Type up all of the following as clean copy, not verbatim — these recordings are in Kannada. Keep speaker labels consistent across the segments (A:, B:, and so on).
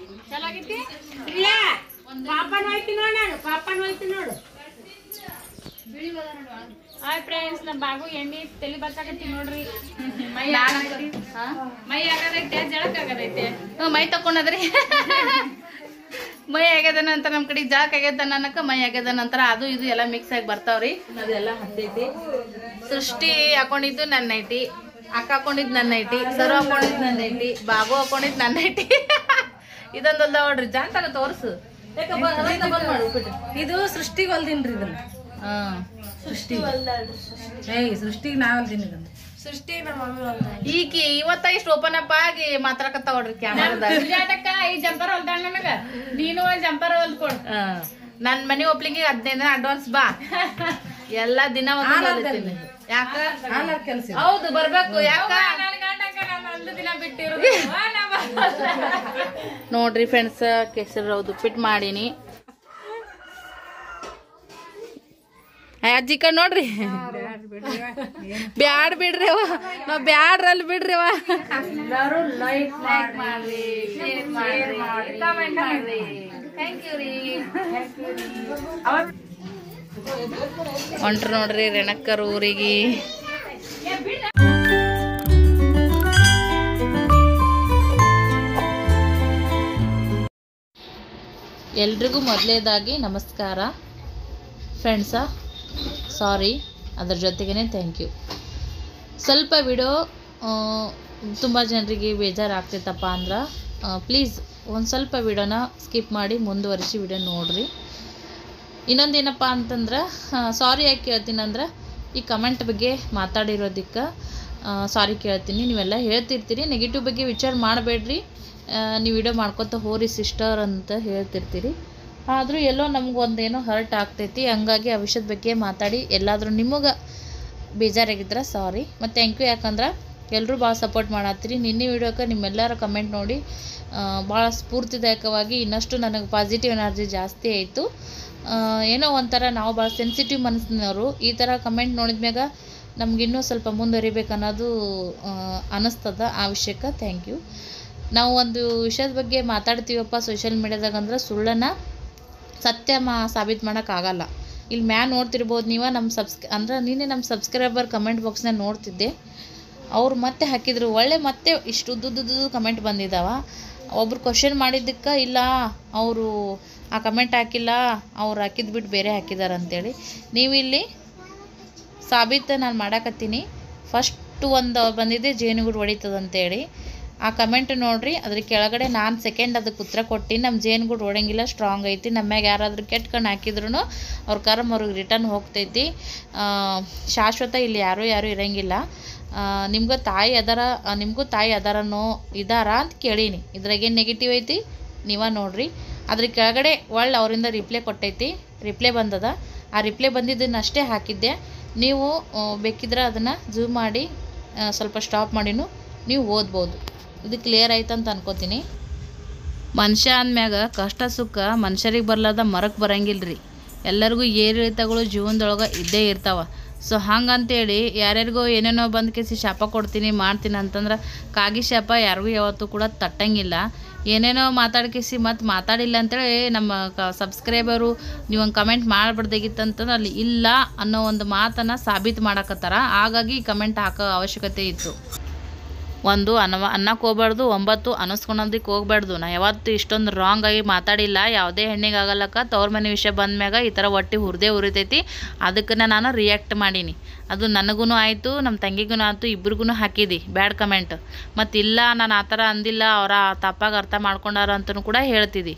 A: ಚಲಾಗಿತ್ತಿ ಇಲ್ಲ ಪಾಪನ ಹೋಯ್ತಿ ನೋಡು ನಾನು ಪಾಪನ ಹೋಯ್ತಿ ನೋಡು ಹಾಯ್ ಫ್ರೆಂಡ್ಸ್ ನಮ್ಮ ಬಾಗು ಎಣ್ಣೆ ತಲೆ ಬರ್ಸಾಕತ್ತಿ ನೋಡ್ರಿ ಮೈ ಆಗದೈತೆ ಜಳಕ್ ಆಗದೈತೆ
B: ಮೈ ತಕೊಂಡದ್ರಿ ಮೈ ಆಗ್ಯದ ನಂತರ ನಮ್ಮ ಕಡೆ ಜಾಕ್ ಆಗ್ಯದ ಅನ್ನಕ ಮೈ ಆಗ್ಯದ ನಂತರ ಅದು ಇದು ಎಲ್ಲ ಮಿಕ್ಸ್ ಆಗಿ ಬರ್ತಾವ್ರಿ ಅದೆಲ್ಲ ಹತ್ತೈತಿ ಸೃಷ್ಟಿ ಹಾಕೊಂಡಿದ್ದು ನನ್ನ ಐತಿ ಅಕ್ಕ ಹಾಕೊಂಡಿದ್ ನನ್ನ ಐತಿ ಸರು ಹಾಕೊಂಡಿದ್ ನನ್ನ ಐತಿ ಬಾಬು ಹಾಕೊಂಡಿದ್ ನನ್ನ ಐತಿ ಇದೊಂದಲ್ಲ ನೋಡ್ರಿ ಜಾಂತಾಗ ತೋರ್ಸು
A: ಇದು ಸೃಷ್ಟಿಗೆ ಹೊಲ್ದಿನ್ರಿ ಇದನ್ನ ಸೃಷ್ಟಿಗೆ ನಾ ಹೊಲ್ದಿನಿ ಇದನ್ನ ಸೃಷ್ಟಿ ನಮ್ಮ ಮಮ್ಮಿ
B: ಈಕಿ ಇವತ್ತ ಇಷ್ಟು ಓಪನ್ ಅಪ್ ಆಗಿ ಮಾತಾಡಕತ್ತ ನೋಡ್ರಿ ಕ್ಯಾಮರಾದಾಗ
A: ಈ ಜಂಪರ್ ಹೊಲ್ದಾಳ ನನಗ ನೀನು ಒಂದ್ ಜಂಪರ್ ಹೊಲ್ಕೊಡು
B: ನನ್ ಮನಿ ಓಪ್ಲಿಂಗ್ 15 ದಿನ ಅಡ್ವಾನ್ಸ್ ಬಾ ಎಲ್ಲಾ ದಿನ ಯಾಕ ಹೌದು ಬರ್ಬೇಕು ಯಾಕ
A: ದಿನ ಬಿಟ್ಟಿರು
B: ನೋಡ್ರಿ ಫ್ರೆಂಡ್ಸ್ ಕೆಸರು ಉಪ್ಪಿಟ್ಟು ಮಾಡೀನಿ ಅಜ್ಜಿ ಕಣ್ ನೋಡ್ರಿ ಬ್ಯಾಡ್ ಬಿಡ್ರಿ ಅವ ನಾವ್ ಬ್ಯಾಡ್ರಲ್ಲಿ ಬಿಡ್ರಿ ಅವ ಹೊಂಟ್ರ ನೋಡ್ರಿ ರೆಣಕ್ಕರ್ ಊರಿಗೆ ಎಲ್ರಿಗೂ ಮೊದಲೇದಾಗಿ ನಮಸ್ಕಾರ ಫ್ರೆಂಡ್ಸ ಸಾರಿ ಅದ್ರ ಜೊತೆಗೇ ಥ್ಯಾಂಕ್ ಯು ಸ್ವಲ್ಪ ವಿಡಿಯೋ ತುಂಬ ಜನರಿಗೆ ಬೇಜಾರಾಗ್ತೈತಪ್ಪ ಅಂದ್ರೆ ಪ್ಲೀಸ್ ಒಂದು ಸ್ವಲ್ಪ ವಿಡಿಯೋನ ಸ್ಕಿಪ್ ಮಾಡಿ ಮುಂದುವರಿಸಿ ವಿಡಿಯೋ ನೋಡಿರಿ ಇನ್ನೊಂದೇನಪ್ಪ ಅಂತಂದ್ರೆ ಸಾರಿ ಯಾಕೆ ಕೇಳ್ತೀನಿ ಅಂದ್ರೆ ಈ ಕಮೆಂಟ್ ಬಗ್ಗೆ ಮಾತಾಡಿರೋದಕ್ಕೆ ಸಾರಿ ಕೇಳ್ತೀನಿ ನೀವೆಲ್ಲ ಹೇಳ್ತಿರ್ತೀರಿ ನೆಗೆಟಿವ್ ಬಗ್ಗೆ ವಿಚಾರ ಮಾಡಬೇಡ್ರಿ ನೀವು ವಿಡಿಯೋ ಮಾಡ್ಕೊತ ಹೋರಿ ಸಿಸ್ಟರ್ ಅಂತ ಹೇಳ್ತಿರ್ತೀರಿ ಆದರೂ ಎಲ್ಲೋ ನಮಗೊಂದೇನೋ ಹರ್ಟ್ ಆಗ್ತೈತಿ ಹಂಗಾಗಿ ಆ ವಿಷಯದ ಬಗ್ಗೆ ಮಾತಾಡಿ ಎಲ್ಲಾದರೂ ನಿಮಗೆ ಬೇಜಾರಾಗಿದ್ರೆ ಸಾರಿ ಮತ್ತು ಥ್ಯಾಂಕ್ ಯು ಯಾಕಂದ್ರೆ ಎಲ್ಲರೂ ಭಾಳ ಸಪೋರ್ಟ್ ಮಾಡತ್ತೀರಿ ನಿನ್ನೆ ವಿಡಿಯೋಕ್ಕೆ ನಿಮ್ಮೆಲ್ಲರ ಕಮೆಂಟ್ ನೋಡಿ ಭಾಳ ಸ್ಫೂರ್ತಿದಾಯಕವಾಗಿ ಇನ್ನಷ್ಟು ನನಗೆ ಪಾಸಿಟಿವ್ ಎನರ್ಜಿ ಜಾಸ್ತಿ ಆಯಿತು ಏನೋ ಒಂಥರ ನಾವು ಭಾಳ ಸೆನ್ಸಿಟಿವ್ ಮನಸ್ಸಿನವರು ಈ ಥರ ಕಮೆಂಟ್ ನೋಡಿದ್ಮ್ಯಾಗ ನಮಗಿನ್ನೂ ಸ್ವಲ್ಪ ಮುಂದುವರಿಬೇಕು ಅನ್ನೋದು ಅನ್ನಿಸ್ತದ ಆ ವಿಷಯಕ್ಕೆ ಥ್ಯಾಂಕ್ ಯು ನಾವು ಒಂದು ವಿಷಯದ ಬಗ್ಗೆ ಮಾತಾಡ್ತೀವಪ್ಪ ಸೋಷಿಯಲ್ ಮೀಡ್ಯಾದಾಗ ಅಂದ್ರೆ ಸುಳ್ಳನ್ನು ಸತ್ಯ ಸಾಬೀತು ಮಾಡೋಕ್ಕಾಗಲ್ಲ ಇಲ್ಲಿ ನೋಡ್ತಿರ್ಬೋದು ನೀವು ನಮ್ಮ ನಿನ್ನೆ ನಮ್ಮ ಸಬ್ಸ್ಕ್ರೈಬರ್ ಕಮೆಂಟ್ ಬಾಕ್ಸ್ನ ನೋಡ್ತಿದ್ದೆ ಅವ್ರು ಮತ್ತೆ ಹಾಕಿದ್ರು ಒಳ್ಳೆ ಮತ್ತೆ ಇಷ್ಟು ಉದ್ದುದ್ದು ಕಮೆಂಟ್ ಬಂದಿದ್ದಾವೆ ಒಬ್ರು ಕ್ವಶನ್ ಮಾಡಿದ್ದಕ್ಕೆ ಇಲ್ಲ ಅವರು ಆ ಕಮೆಂಟ್ ಹಾಕಿಲ್ಲ ಅವ್ರು ಹಾಕಿದ್ದು ಬಿಟ್ಟು ಬೇರೆ ಹಾಕಿದ್ದಾರೆ ಅಂತೇಳಿ ನೀವು ಇಲ್ಲಿ ಸಾಬೀತು ನಾನು ಮಾಡಾಕತ್ತೀನಿ ಫಸ್ಟ್ ಒಂದು ಬಂದಿದ್ದೆ ಜೇನುಗೂಡು ಹೊಡಿತದಂತೇಳಿ ಆ ಕಮೆಂಟ್ ನೋಡ್ರಿ ಅದ್ರ ಕೆಳಗಡೆ ನಾನು ಸೆಕೆಂಡ್ ಅದಕ್ಕೆ ಉತ್ತರ ಕೊಟ್ಟು ನಮ್ಮ ಜೇನುಗೂಡು ಹೊಡಂಗಿಲ್ಲ ಸ್ಟ್ರಾಂಗ್ ಐತಿ ನಮ್ಮ್ಯಾಗ ಯಾರಾದರೂ ಕೆಟ್ಟ ಕಣ್ಣು ಹಾಕಿದ್ರು ಅವ್ರ ಕರ್ಮ ಅವ್ರಿಗೆ ರಿಟರ್ನ್ ಹೋಗ್ತೈತಿ ಶಾಶ್ವತ ಇಲ್ಲಿ ಯಾರೂ ಇರೋಂಗಿಲ್ಲ ನಿಮ್ಗೆ ನಿಮಗೂ ತಾಯಿ ಅದಾರನೋ ಇದಾರಾ ಅಂತ ಕೇಳೀನಿ ಇದ್ರಾಗೇನು ನೆಗೆಟಿವ್ ಐತಿ ನೀವ ನೋಡ್ರಿ ಅದ್ರ ಕೆಳಗಡೆ ಒಳ್ಳೆ ಅವರಿಂದ ರಿಪ್ಲೈ ಬಂದದ ಆ ರಿಪ್ಲೈ ಬಂದಿದ್ದನ್ನು ಅಷ್ಟೇ ಹಾಕಿದ್ದೆ ನೀವು ಬೇಕಿದ್ರೆ ಅದನ್ನು ಜೂಮ್ ಮಾಡಿ ಸ್ವಲ್ಪ ಸ್ಟಾಪ್ ಮಾಡಿನೂ ನೀವು ಓದ್ಬೋದು ಇದು ಕ್ಲಿಯರ್ ಆಯ್ತು ಅಂತ ಅನ್ಕೋತೀನಿ ಮನುಷ್ಯ ಅಂದಮ್ಯಾಗ ಕಷ್ಟ ಸುಖ ಮನುಷ್ಯರಿಗೆ ಬರ್ಲಾದ ಮರಕ್ಕೆ ಬರಂಗಿಲ್ಲ ರೀ ಎಲ್ಲರಿಗೂ ಏರಿಳಿತಗಳು ಜೀವನದೊಳಗೆ ಇದ್ದೇ ಇರ್ತಾವೆ ಸೊ ಹಂಗಂತೇಳಿ ಯಾರ್ಯಾರಿಗೋ ಏನೇನೋ ಬಂದು ಕೇಸಿ ಶಾಪ ಕೊಡ್ತೀನಿ ಮಾಡ್ತೀನಿ ಅಂತಂದ್ರೆ ಕಾಗಿ ಶಾಪ ಯಾರಿಗೂ ಯಾವತ್ತೂ ಕೂಡ ತಟ್ಟಂಗಿಲ್ಲ ಏನೇನೋ ಮಾತಾಡ್ಕೇಸಿ ಮತ್ತು ಮಾತಾಡಿಲ್ಲ ಅಂತೇಳಿ ನಮ್ಮ ಸಬ್ಸ್ಕ್ರೈಬರು ನೀವು ಒಂದು ಕಮೆಂಟ್ ಮಾಡಬಾರ್ದಾಗಿತ್ತಂತಂದ್ರೆ ಅಲ್ಲಿ ಇಲ್ಲ ಅನ್ನೋ ಒಂದು ಮಾತನ್ನು ಸಾಬೀತು ಮಾಡಕತ್ತಾರ ಹಾಗಾಗಿ ಕಮೆಂಟ್ ಹಾಕೋ ಅವಶ್ಯಕತೆ ಇತ್ತು ಒಂದು ಅನ್ನಕ್ಕೆ ಹೋಗ್ಬಾರ್ದು 9 ಅನ್ನಿಸ್ಕೊಳೋದಕ್ಕೆ ಹೋಗ್ಬಾರ್ದು ನಾ ಯಾವತ್ತೂ ಇಷ್ಟೊಂದು ರಾಂಗ್ ಆಗಿ ಮಾತಾಡಿಲ್ಲ ಯಾವುದೇ ಹೆಣ್ಣಿಗೆ ಆಗಲ್ಲಕ್ಕ ತವ್ರ ಮನೆ ವಿಷಯ ಬಂದ್ಮ್ಯಾಗ ಈ ಥರ ಹೊಟ್ಟೆ ಉರಿತೈತಿ ಅದಕ್ಕೆ ನಾನು ರಿಯಾಕ್ಟ್ ಮಾಡೀನಿ ಅದು ನನಗೂ ಆಯಿತು ನಮ್ಮ ತಂಗಿಗೂ ಆಯಿತು ಇಬ್ರಿಗೂ ಹಾಕಿದಿ ಬ್ಯಾಡ್ ಕಮೆಂಟ್ ಮತ್ತು ಇಲ್ಲ ನಾನು ಆ ಥರ ಅಂದಿಲ್ಲ ಅವರ ತಪ್ಪಾಗಿ ಅರ್ಥ ಮಾಡ್ಕೊಂಡಾರ ಅಂತಲೂ ಕೂಡ ಹೇಳ್ತಿದ್ದಿ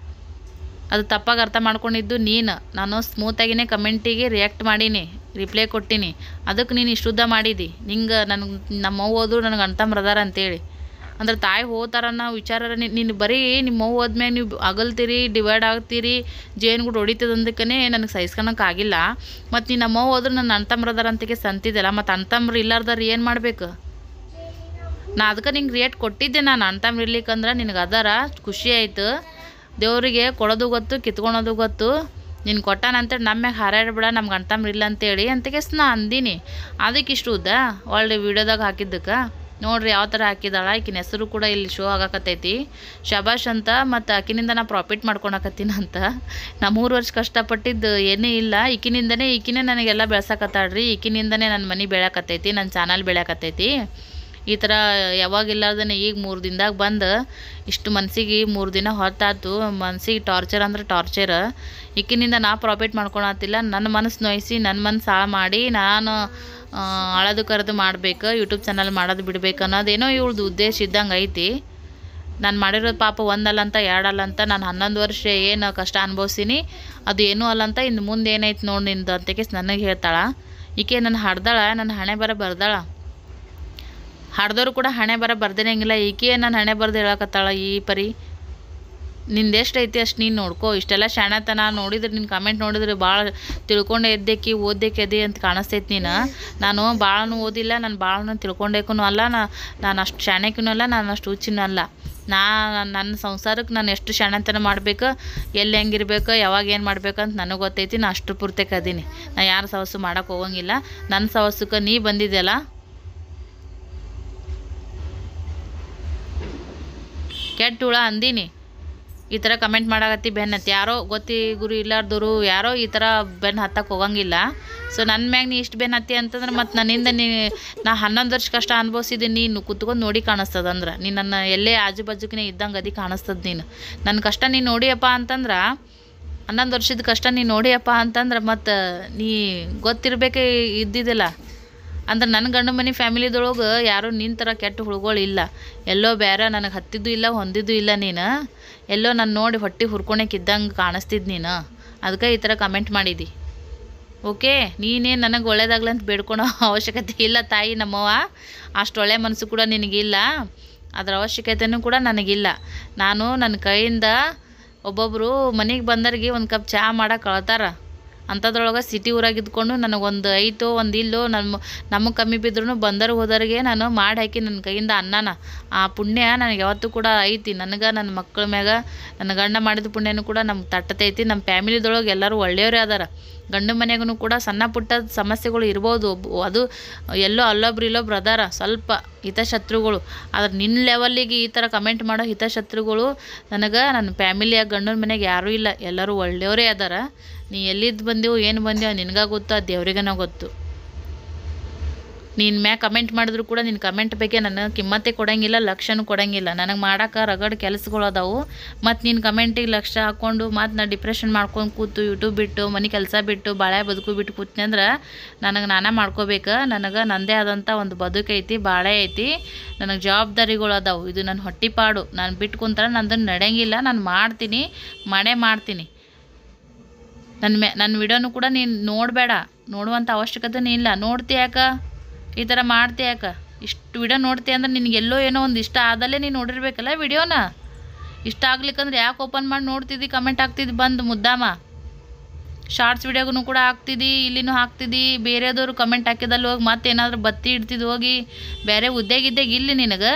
B: ಅದು ತಪ್ಪಾಗಿ ಅರ್ಥ ಮಾಡ್ಕೊಂಡಿದ್ದು ನಾನು ಸ್ಮೂತಾಗಿನೇ ಕಮೆಂಟಿಗೆ ರಿಯಾಕ್ಟ್ ಮಾಡೀನಿ ರಿಪ್ಲೈ ಕೊಟ್ಟೀನಿ ಅದಕ್ಕೆ ನೀನು ಇಷ್ಟುದ್ದ ಮಾಡಿದಿ ನಿಂಗೆ ನನಗೆ ನಮ್ಮವ್ವ ಹೋದ್ರು ನನಗೆ ಅಣ್ತಂಬ್ರದಾರ ಅಂತೇಳಿ ಅಂದ್ರೆ ತಾಯಿ ಹೋತಾರನ್ನ ವಿಚಾರ ನೀನು ಬರೀ ನಿಮ್ಮವ್ವ ಹೋದ್ಮ್ಯಾಗ ನೀವು ಅಗಲ್ತೀರಿ ಡಿವೈಡ್ ಆಗ್ತೀರಿ ಜೇನುಗೂಡು ಹೊಡಿತದಂದಕ್ಕೇ ನನಗೆ ಸಹಿಸ್ಕೊಳಕ್ಕಾಗಿಲ್ಲ ಮತ್ತು ನೀನು ನಮ್ಮವ್ವ ಹೋದ್ರು ನನ್ನ ಅಣ್ತಂಬ್ರದಾರ ಅಂತಕ್ಕೆ ಸಂತಿದ್ದೆಲ್ಲ ಮತ್ತು ಅಣ್ತಂಬ್ರು ಇಲ್ಲಾರ್ದಾರ ಏನು ಮಾಡಬೇಕು ನಾ ಅದಕ್ಕೆ ನಿಂಗೆ ರೇಟ್ ಕೊಟ್ಟಿದ್ದೆ ನಾನು ಅಣ್ತಂಬ್ರು ಇರ್ಲಿಕ್ಕಂದ್ರೆ ನಿನಗೆ ಅದಾರ ಖುಷಿ ಆಯಿತು ದೇವರಿಗೆ ಕೊಡೋದು ಗೊತ್ತು ಕಿತ್ಕೊಳೋದು ಗೊತ್ತು ನೀನು ಕೊಟ್ಟಾನಂತೇಳಿ ನಮ್ಮ ಮ್ಯಾಗ ಹಾರಾಡ್ಬಿಡ ನಮ್ಗೆ ಅಣ್ತಂಬ್ರು ಇಲ್ಲ ಅಂತೇಳಿ ಅಂತಕ್ಕೆ ನಾ ಅಂದೀನಿ ಅದಕ್ಕೆ ಇಷ್ಟು ಉದ್ದ ಒಳ್ಳೆ ವೀಡಿಯೋದಾಗ ಹಾಕಿದ್ದಕ್ಕೆ ನೋಡ್ರಿ ಯಾವ ಥರ ಹಾಕಿದಾಳ. ಈಕಿನ ಹೆಸರು ಕೂಡ ಇಲ್ಲಿ ಶೋ ಆಗಕತ್ತೈತಿ, ಶಬಾಷ್ ಅಂತ. ಮತ್ತು ಆಕಿನಿಂದ ನಾ ಪ್ರಾಫಿಟ್ ಮಾಡ್ಕೊಳಕತ್ತೀನಿ ಅಂತ. ನಾ 3 ವರ್ಷ ಕಷ್ಟಪಟ್ಟಿದ್ದು ಏನೇ ಇಲ್ಲ, ಈಕಿನೇ ನನಗೆಲ್ಲ ಬೆಳ್ಸಕತ್ತಾಳ್ರಿ. ಈಕಿನಿಂದನೇ ನನ್ನ ಮನೆ ಬೆಳ್ಯಾಕತ್ತೈತಿ, ನನ್ನ ಚಾನಲ್ ಬೆಳ್ಯಾಕತ್ತೈತಿ. ಈ ಥರ ಯಾವಾಗಿಲ್ಲಾರ್ದೇ ಈಗ 3 ದಿನದಾಗ ಬಂದು ಇಷ್ಟು ಮನ್ಸಿಗೆ 3 ದಿನ ಹೊತ್ತಾಯ್ತು. ಮನ್ಸಿಗೆ ಟಾರ್ಚರ್ ಅಂದ್ರೆ ಟಾರ್ಚರ್. ಈಕಿನಿಂದ ನಾ ಪ್ರಾಫಿಟ್ ಮಾಡ್ಕೊಳತ್ತಿಲ್ಲ. ನನ್ನ ಮನಸ್ಸು ನೋಯಿಸಿ, ನನ್ನ ಮನಸ್ಸು ಹಾಳು ಮಾಡಿ ನಾನು ಅಳದು ಕರೆದು ಮಾಡ್ಬೇಕು, ಯೂಟ್ಯೂಬ್ ಚಾನಲ್ ಮಾಡೋದು ಬಿಡ್ಬೇಕು ಅನ್ನೋದೇನೋ ಇವಳ್ದು ಉದ್ದೇಶ ಇದ್ದಂಗೆ ಐತಿ. ನಾನು ಮಾಡಿರೋದು ಪಾಪ ಒಂದಲ್ಲ ಅಂತ 2 ಅಲ್ಲ ಅಂತ, ನಾನು 11 ವರ್ಷ ಏನು ಕಷ್ಟ ಅನುಭವಿಸೀನಿ, ಅದು ಏನೂ ಅಲ್ಲ ಅಂತ. ಇನ್ನು ಮುಂದೆ ಏನೈತೆ ನೋಡಿ ನಿಂದು ಅಂತಕ್ಕೆ ನನಗೆ ಹೇಳ್ತಾಳ. ಈಕೆ ನನ್ನ ಹಾಡ್ದಾಳ, ನನ್ನ ಹಣೆ ಬರ ಬರ್ದಾಳ. ಹಾಡ್ದವ್ರು ಕೂಡ ಹಣೆ ಬರ ಬರ್ದಿರಂಗಿಲ್ಲ, ಈಕೆ ನನ್ನ ಹಣೆ ಬರ್ದು ಹೇಳಕತ್ತಾಳ. ಈ ಪರಿ ನಿಂದೆಷ್ಟು ಐತಿ ಅಷ್ಟು ನೀನು ನೋಡ್ಕೋ. ಇಷ್ಟೆಲ್ಲ ಶಾಣತನ ನೋಡಿದ್ರೆ, ನಿನ್ನ ಕಮೆಂಟ್ ನೋಡಿದ್ರೆ ಭಾಳ ತಿಳ್ಕೊಂಡೆ ಎದ್ದೇಕಿ ಓದಕ್ಕೆ ಅಂತ ಕಾಣಿಸ್ತೈತಿ ನೀನು. ನಾನು ಭಾಳನೂ ಓದಿಲ್ಲ, ನಾನು ಭಾಳನೂ ತಿಳ್ಕೊಂಡೇಕೂ ಅಲ್ಲ, ನಾನು ಅಷ್ಟು ಶಾಣೆಕೂ ಅಲ್ಲ, ನಾನು ಅಷ್ಟು ಹುಚ್ಚಿನೂ ಅಲ್ಲ. ನನ್ನ ಸಂಸಾರಕ್ಕೆ ನಾನು ಎಷ್ಟು ಶಾಣತನ ಮಾಡ್ಬೇಕು, ಎಲ್ಲಿ ಹೆಂಗಿರ್ಬೇಕು, ಯಾವಾಗ ಏನು ಮಾಡ್ಬೇಕಂತ ನನಗೆ ಗೊತ್ತೈತಿ. ನಾನು ಅಷ್ಟು ಪೂರ್ತಕ್ಕೆ ಅದೀನಿ. ನಾನು ಯಾರು ಸವಸ್ಸು ಮಾಡೋಕೆ ಹೋಗಂಗಿಲ್ಲ. ನನ್ನ ಸವಸ್ಸಕ್ಕೆ ನೀ ಬಂದಿದ್ದೆಲ್ಲ ಕೆಟ್ಟ ಹುಳ ಅಂದೀನಿ. ಈ ಥರ ಕಮೆಂಟ್ ಮಾಡಾಕತ್ತಿ ಬೆನ್ನತ್ತಿ. ಯಾರೋ ಗೊತ್ತಿ ಗುರು ಇಲ್ಲಾರ್ದವರು ಯಾರೋ ಈ ಥರ ಬೆನ್ನು ಹತ್ತಕ್ಕೆ ಹೋಗಂಗಿಲ್ಲ. ಸೊ ನನ್ನ ಮ್ಯಾಗ ನೀ ಇಷ್ಟು ಬೆನ್ನು ಹತ್ತಿ ಅಂತಂದ್ರೆ ಮತ್ತು ನನ್ನಿಂದ ನಾ 11 ವರ್ಷ ಕಷ್ಟ ಅನುಭವಿಸಿದ್ದೀನಿ. ನೀನು ಕುತ್ಕೊಂಡು ನೋಡಿ ಕಾಣಿಸ್ತದ ಅಂದ್ರೆ ನೀನು ನನ್ನ ಎಲ್ಲೇ ಆಜು ಬಾಜುಕಿನೇ ಇದ್ದಂಗೆ ಅದಿ ಕಾಣಿಸ್ತದ. ನೀನು ನನ್ನ ಕಷ್ಟ ನೀನು ನೋಡಿಯಪ್ಪ ಅಂತಂದ್ರೆ, 11 ವರ್ಷದ ಕಷ್ಟ ನೀನು ನೋಡಿಯಪ್ಪ ಅಂತಂದ್ರೆ ಮತ್ತು ನೀ ಗೊತ್ತಿರಬೇಕೇ ಇದ್ದಿದ್ದಿಲ್ಲ. ಅಂದ್ರೆ ನನ್ನ ಗಂಡು ಮನೆ ಫ್ಯಾಮಿಲಿದೊಳಗೆ ಯಾರೂ ನಿನ್ನ ಥರ ಕೆಟ್ಟ ಹುಳುಗಳು ಇಲ್ಲ. ಎಲ್ಲೋ ಬೇರೆ ನನಗೆ ಹತ್ತಿದ್ದು ಇಲ್ಲ, ಹೊಂದಿದ್ದು ಇಲ್ಲ. ನೀನು ಎಲ್ಲೋ ನಾನು ನೋಡಿ ಹೊಟ್ಟೆ ಹುರ್ಕೊಳಕ್ಕೆ ಇದ್ದಂಗೆ ಕಾಣಿಸ್ತಿದ್ದು ನೀನು. ಅದಕ್ಕೆ ಈ ಥರ ಕಮೆಂಟ್ ಮಾಡಿದ್ದಿ. ಓಕೆ, ನೀನೇನು ನನಗೆ ಒಳ್ಳೇದಾಗ್ಲಿ ಅಂತ ಬೇಡ್ಕೊಳೋ ಅವಶ್ಯಕತೆ ಇಲ್ಲ ತಾಯಿ ನಮ್ಮವ್ವ. ಅಷ್ಟು ಒಳ್ಳೆ ಮನಸ್ಸು ಕೂಡ ನಿನಗಿಲ್ಲ, ಅದರ ಅವಶ್ಯಕತೆಯೂ ಕೂಡ ನನಗಿಲ್ಲ. ನಾನು ನನ್ನ ಕೈಯಿಂದ ಒಬ್ಬೊಬ್ಬರು ಮನೆಗೆ ಬಂದವ್ರಿಗೆ ಒಂದು ಕಪ್ ಚಹಾ ಮಾಡಕ್ಕೆ ಕಳ್ತಾರ. ಅಂಥದ್ರೊಳಗೆ ಸಿಟಿ ಊರಾಗ ಇದ್ಕೊಂಡು ನನಗೊಂದು ಐತೋ ಒಂದು ಇಲ್ಲೋ ನಮಗೆ ಕಮ್ಮಿ ಬಿದ್ರೂ ಬಂದವ್ರಿಗೆ ಹೋದವ್ರಿಗೆ ನಾನು ಮಾಡಿ ಹಾಕಿ ನನ್ನ ಕೈಯಿಂದ ಅನ್ನನ. ಆ ಪುಣ್ಯ ನನಗೆ ಯಾವತ್ತೂ ಕೂಡ ಐತಿ. ನನಗೆ ನನ್ನ ಮಕ್ಕಳ ಮ್ಯಾಗ ನನ್ನ ಗಂಡ ಮಾಡಿದ ಪುಣ್ಯನೂ ಕೂಡ ನಮ್ಗೆ ತಟ್ಟತೈತಿ. ನಮ್ಮ ಫ್ಯಾಮಿಲಿದೊಳಗೆ ಎಲ್ಲರೂ ಒಳ್ಳೆಯವರೇ ಅದಾರ. ಗಂಡು ಮನೆಗೂ ಕೂಡ ಸಣ್ಣ ಪುಟ್ಟ ಸಮಸ್ಯೆಗಳು ಇರ್ಬೋದು, ಅದು ಎಲ್ಲೋ ಇಲ್ಲೊಬ್ರು ಅದಾರ ಸ್ವಲ್ಪ ಹಿತಶತ್ರುಗಳು. ಆದ್ರೆ ನಿನ್ನ ಲೆವೆಲ್ಲಿಗೆ ಈ ಥರ ಕಮೆಂಟ್ ಮಾಡೋ ಹಿತಶತ್ರುಗಳು ನನಗೆ ನನ್ನ ಫ್ಯಾಮಿಲಿಯಾಗ ಗಂಡನ ಮನೆಗೆ ಯಾರೂ ಇಲ್ಲ, ಎಲ್ಲರೂ ಒಳ್ಳೆಯವರೇ ಅದಾರ. ನೀ ಎಲ್ಲಿದ್ದು ಬಂದೆವು ಏನು ಬಂದೆವು ನಿನಗೆ ಗೊತ್ತು, ಅದು ದೇವ್ರಿಗೇನೋ ಗೊತ್ತು. ನೀನು ಮ್ಯಾಗ ಕಮೆಂಟ್ ಮಾಡಿದ್ರು ಕೂಡ ನಿನ್ನ ಕಮೆಂಟ್ ಬಗ್ಗೆ ನನಗೆ ಕಿಮ್ಮತ್ತೆ ಕೊಡೋಂಗಿಲ್ಲ, ಲಕ್ಷ್ಯನೂ ಕೊಡೋಂಗಿಲ್ಲ. ನನಗೆ ಮಾಡೋಕೆ ರಗಡ್ ಕೆಲಸಗಳು ಅದಾವು. ಮತ್ತು ನಿನ್ನ ಕಮೆಂಟಿಗೆ ಲಕ್ಷ್ಯ ಹಾಕ್ಕೊಂಡು ಮತ್ತು ನಾನು ಡಿಪ್ರೆಷನ್ ಮಾಡ್ಕೊಂಡು ಕೂತು ಯೂಟ್ಯೂಬ್ ಬಿಟ್ಟು ಮನೆ ಕೆಲಸ ಬಿಟ್ಟು ಬಾಳೆ ಬದುಕು ಬಿಟ್ಟು ಕೂತ್ನಿ ಅಂದ್ರೆ ನನಗೆ ನಾನೇ ಮಾಡ್ಕೋಬೇಕು. ನನಗೆ ನನ್ನದೇ ಆದಂಥ ಒಂದು ಬದುಕೈತಿ, ಬಾಳೆ ಐತಿ, ನನಗೆ ಜವಾಬ್ದಾರಿಗಳು ಅದಾವು. ಇದು ನನ್ನ ಹೊಟ್ಟಿಪಾಡು. ನಾನು ಬಿಟ್ಟು ಕುಂತ್ರೆ ನಂದನ್ನು ನಡೆಯಂಗಿಲ್ಲ. ನಾನು ಮಾಡೇ ಮಾಡ್ತೀನಿ. ನನ್ನ ವಿಡಿಯೋನು ಕೂಡ ನೀನು ನೋಡಬೇಡ, ನೋಡುವಂಥ ಅವಶ್ಯಕತೆನೇ ಇಲ್ಲ. ನೋಡ್ತಿ ಯಾಕೆ ಈ ಥರ ಮಾಡ್ತಿ ಯಾಕೆ? ಇಷ್ಟು ವಿಡಿಯೋ ನೋಡ್ತಿ ಅಂದ್ರೆ ನಿನಗೆ ಎಲ್ಲೋ ಏನೋ ಒಂದು ಇಷ್ಟ ಆದಲ್ಲೇ ನೀನು ನೋಡಿರ್ಬೇಕಲ್ಲ ವಿಡಿಯೋನ. ಇಷ್ಟ ಆಗ್ಲಿಕ್ಕಂದ್ರೆ ಯಾಕೆ ಓಪನ್ ಮಾಡಿ ನೋಡ್ತಿದ್ದಿ, ಕಮೆಂಟ್ ಹಾಕ್ತಿದ್ದಿ ಬಂದು ಮುದ್ದಾಮ. ಶಾರ್ಟ್ಸ್ ವಿಡಿಯೋಗೂ ಕೂಡ ಹಾಕ್ತಿದ್ದಿ, ಇಲ್ಲಿನೂ ಹಾಕ್ತಿದ್ದಿ. ಬೇರೆದವರು ಕಮೆಂಟ್ ಹಾಕಿದಲ್ಲಿ ಹೋಗಿ ಮತ್ತೇನಾದ್ರೂ ಬತ್ತಿ ಇಡ್ತಿದ್ದು ಹೋಗಿ ಬೇರೆ ಉದ್ಯೋಗಿದ್ದಾಗ ಇಲ್ಲಿ ನಿನಗೆ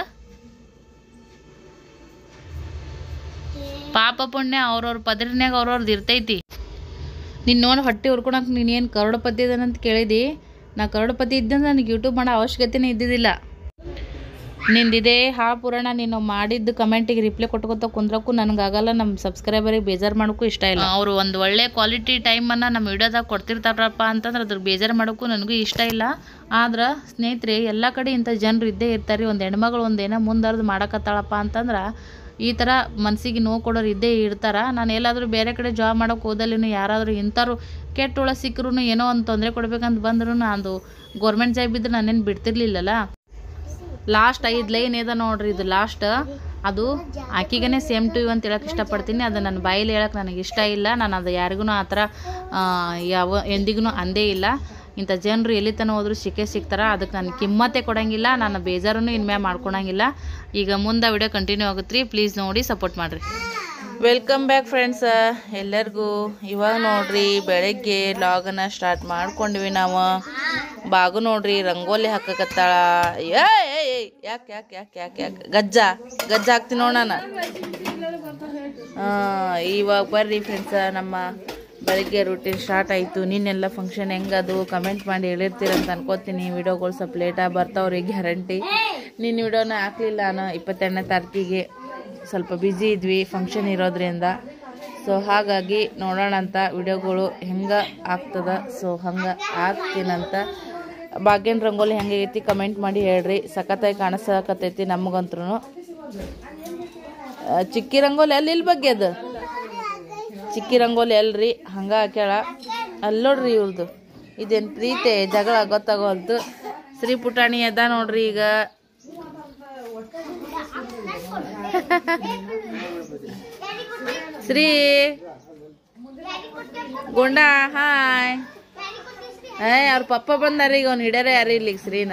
B: ಪಾಪ ಪುಣ್ಯ ಅವ್ರವ್ರ ಪದರಿನಾಗ ಅವ್ರವ್ರದ್ದು ಇರ್ತೈತಿ. ನೀನು ನೋಡಿ ಹೊಟ್ಟೆ ಹುರ್ಕೊಳಕ್ಕೆ ನೀನೇನು ಕರೋಡಪತಿ ಇದ್ದಾನಂತ ಕೇಳಿದಿ. ನಾ ಕರೋಡಪತಿ ಇದ್ದಂದ್ರೆ ನನಗೆ ಯೂಟ್ಯೂಬ್ ಮಾಡೋ ಅವಶ್ಯಕತೆನೇ ಇದ್ದಿದ್ದಿಲ್ಲ. ನಿಂದಿದೆ ಹಾಳು ಪುರಾಣ ನೀನು ಮಾಡಿದ್ದು ಕಮೆಂಟಿಗೆ ರಿಪ್ಲೈ ಕೊಟ್ಕೊತ ಕುಂದ್ರಕ್ಕೂ ನನಗಾಗಲ್ಲ. ನಮ್ಮ ಸಬ್ಸ್ಕ್ರೈಬರಿಗೆ ಬೇಜಾರು ಮಾಡೋಕ್ಕೂ ಇಷ್ಟ ಇಲ್ಲ. ಅವರು ಒಂದು ಒಳ್ಳೆ ಕ್ವಾಲಿಟಿ ಟೈಮನ್ನು ನಮ್ಮ ವಿಡಿಯೋದಾಗ ಕೊಡ್ತಿರ್ತಾರಪ್ಪ ಅಂತಂದ್ರೆ ಅದ್ರ ಬೇಜಾರು ಮಾಡೋಕ್ಕೂ ನನಗೂ ಇಷ್ಟ ಇಲ್ಲ. ಆದ್ರೆ ಸ್ನೇಹಿತರೆ, ಎಲ್ಲ ಕಡೆ ಇಂಥ ಜನರು ಇದ್ದೇ ಇರ್ತಾರೆ. ಒಂದು ಹೆಣ್ಮಗಳು ಒಂದೇನೋ ಮುಂದರ್ದು ಮಾಡಕತ್ತಾಳಪ್ಪ ಅಂತಂದ್ರೆ ಈ ಥರ ಮನಸ್ಸಿಗೆ ನೋವು ಕೊಡೋರು ಇದ್ದೇ ಇರ್ತಾರೆ. ನಾನು ಎಲ್ಲಾದರೂ ಬೇರೆ ಕಡೆ ಜಾಬ್ ಮಾಡೋಕೆ ಹೋದಲ್ಲಿನೂ ಯಾರಾದರೂ ಇಂಥವ್ರು ಕೆಟ್ಟ ಹುಳ ಸಿಕ್ಕರೂ ಏನೋ ಒಂದು ತೊಂದರೆ ಕೊಡ್ಬೇಕಂತ ಬಂದ್ರೂ ಅದು ಗೌರ್ಮೆಂಟ್ ಜಾಬ್ ಇದ್ರೆ ನಾನೇನು ಬಿಡ್ತಿರ್ಲಿಲ್ಲಲ್ಲ. ಲಾಸ್ಟ್ 5 ಲೈನ್ ಇದೆ ನೋಡ್ರಿ, ಇದು ಲಾಸ್ಟ್. ಅದು ಆಕಿಗೇ ಸೇಮ್ ಟು ಯು ಅಂತ ಹೇಳಕ್ಕೆ ಇಷ್ಟಪಡ್ತೀನಿ. ಅದು ನನ್ನ ಬಾಯಲ್ಲಿ ಹೇಳಕ್ಕೆ ನನಗೆ ಇಷ್ಟ ಇಲ್ಲ. ನಾನು ಅದು ಯಾರಿಗೂ ಆ ಥರ ಎಂದಿಗೂ ಅಂದೇ ಇಲ್ಲ. ಇಂಥ ಜನರು ಎಲ್ಲಿ ತನಕ ಹೋದರೂ ಸಿಗ್ತಾರೆ. ಅದಕ್ಕೆ ನಾನು ಕಿಮ್ಮತ್ತೆ ಕೊಡೋಂಗಿಲ್ಲ, ನಾನು ಬೇಜಾರೂ ಇನ್ಮೇಲೆ ಮಾಡ್ಕೊಳಂಗಿಲ್ಲ. ಈಗ ಮುಂದೆ ವಿಡಿಯೋ ಕಂಟಿನ್ಯೂ ಆಗುತ್ತೆ ರೀ, ಪ್ಲೀಸ್ ನೋಡಿ ಸಪೋರ್ಟ್ ಮಾಡಿರಿ. ವೆಲ್ಕಮ್ ಬ್ಯಾಕ್ ಫ್ರೆಂಡ್ಸ್ ಎಲ್ಲರಿಗೂ. ಇವಾಗ ನೋಡ್ರಿ ಬೆಳಗ್ಗೆ ಲಾಗನ್ನ ಸ್ಟಾರ್ಟ್ ಮಾಡ್ಕೊಂಡ್ವಿ ನಾವು. ಬಾಗು ನೋಡ್ರಿ ರಂಗೋಲಿ ಹಾಕಕತ್ತಾಳ. ಯಾಕೆ ಯಾಕೆ ಯಾಕೆ ಯಾಕೆ ಯಾಕೆ ಗಜ್ಜ ಹಾಕ್ತೀನಿ ನೋಡೋಣ. ಇವಾಗ ಬರ್ರಿ ಫ್ರೆಂಡ್ಸ, ನಮ್ಮ ಬೆಳಗ್ಗೆ ರೂಟೀನ್ ಸ್ಟಾರ್ಟ್ ಆಯಿತು. ನಿನ್ನೆಲ್ಲ ಫಂಕ್ಷನ್ ಹೆಂಗದು ಕಮೆಂಟ್ ಮಾಡಿ ಹೇಳಿರ್ತೀರಂತ ಅನ್ಕೋತೀನಿ. ವಿಡಿಯೋಗಳು ಸ್ವಲ್ಪ ಲೇಟಾಗಿ ಬರ್ತಾವ್ರಿ ಗ್ಯಾರಂಟಿ. ನಿನ್ನ ವಿಡಿಯೋನ ಹಾಕಲಿಲ್ಲ ನಾನು 22ನೇ ತಾರೀಕಿಗೆ ಸ್ವಲ್ಪ ಬ್ಯುಸಿ ಇದ್ವಿ ಫಂಕ್ಷನ್ ಇರೋದ್ರಿಂದ. ಸೊ ಹಾಗಾಗಿ ನೋಡೋಣ ಅಂತ ವಿಡಿಯೋಗಳು ಹೆಂಗೆ ಆಗ್ತದ. ಸೊ ಹಂಗೆ ಆಗ್ತೀನಂತ. ಭಾಗ್ಯನ ರಂಗೋಲಿ ಹೆಂಗೈತಿ ಕಮೆಂಟ್ ಮಾಡಿ ಹೇಳ್ರಿ. ಸಖತ್ತಾಗಿ ಕಾಣಿಸಕತ್ತೈತಿ ನಮಗಂತ್ರು. ಚಿಕ್ಕಿ ರಂಗೋಲಿ ಅಲ್ಲಿ ಬಗ್ಗೆ ಅದು ಚಿಕ್ಕಿ ರಂಗೋಲಿ ಅಲ್ರಿ ಹಂಗ ಹಾಕ್ಯಾಳ. ಅಲ್ಲಿ ನೋಡ್ರಿ ಇವ್ರದ್ದು ಇದೇನು ಪ್ರೀತಿ ಜಗಳ ಗೊತ್ತಾಗೋಲ್ತು. ಶ್ರೀ ಪುಟಾಣಿ ಅದ ನೋಡ್ರಿ ಈಗ. ಶ್ರೀ ಗುಂಡ ಹಾಯ್. ಅವ್ರ ಪಪ್ಪ ಬಂದಾರ ಈಗ. ಅವ್ನು ಹಿಡ್ಯಾರ ಯಾರು ಇಲ್ಲಿಗೆ ಶ್ರೀನ.